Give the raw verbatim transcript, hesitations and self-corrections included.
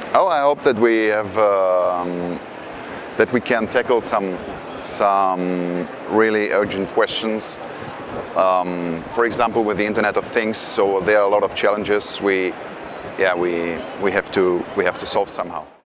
Oh, I hope that we have um, that we can tackle some some really urgent questions. Um, for example, with the Internet of Things, so there are a lot of challenges we, yeah, we we have to we have to solve somehow.